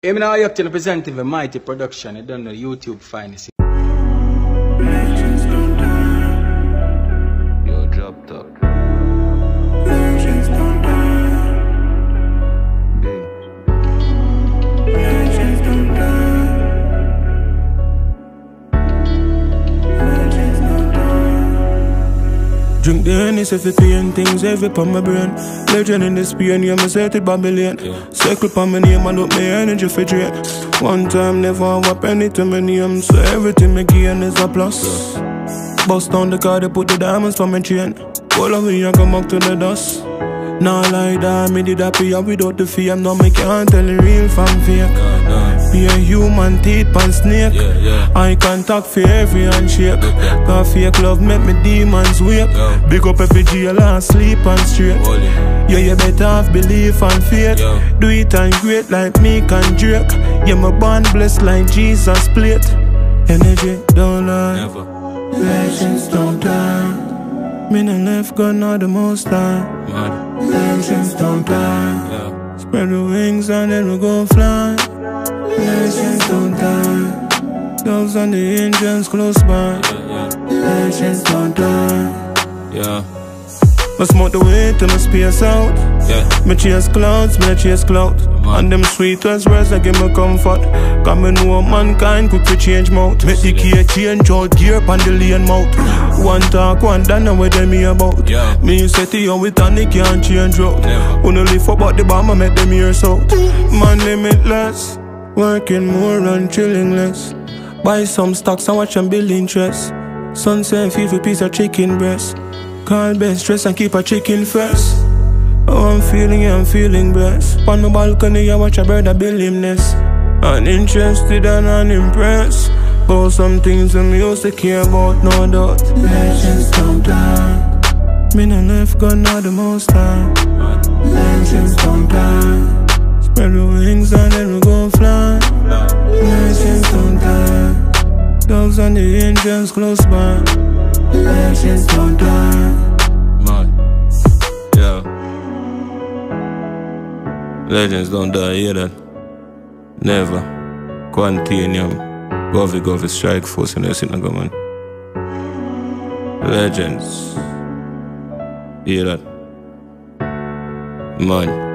I'm now actually presenting the mighty production. I don't know YouTube finest. Yo, drop top. Drink the Hennessy for pain, things heavy on my brain. Legend in this pain, yeah, me set it Babylon. Circle on my name, I look my energy for drain. One time, never have a penny to my name, so everything me gain is a plus. Bust down the car, they put the diamonds for my chain. All of me, I come up to the dust. Nah, like that, me did happy without the fear. Now me can't tell the real from fake. Be a human, teeth and snake. Eye contact for every handshake. Cause fake love make me demons wake. Big up every jail and sleep and straight. Yeah, you better have belief and faith. Do it and great like me and Drake. Yeah, my born blessed like Jesus plate. Energy don't lie, legends don't die. Me no left gun or the most time. Legends don't die. Spread the wings and then we go fly. Legends don't die. Dogs and the angels close by. Legends don't die. I smoke the way till my space out. Me chase clouds, me chase clout. And them sweetest words that give me comfort. Cause me know mankind quick to change mouth. Make the key change out gear pan the lane mouth. One talk, one done, know what them here about. Me set it on with and they can't change out. Wanna live about the bomb, I make them ears out. Man limitless, working more and chilling less. Buy some stocks and watch them build interest. Sunset feel for piece of chicken breast. Call best stress and keep a chicken first. Oh, I'm feeling blessed. On my balcony, I watch a bird a build him nest. Uninterested and unimpressed. About some things that me used to care about, no doubt. Legends don't die. Me no left gun or the most time. Legends don't die. Spread the wings and then we go fly. Legends don't die. Dogs and the angels close by. Legends don't die. Legends don't die, hear that? Never. Quantinium. Govy strike force in the government. Legends. Hear that? Man.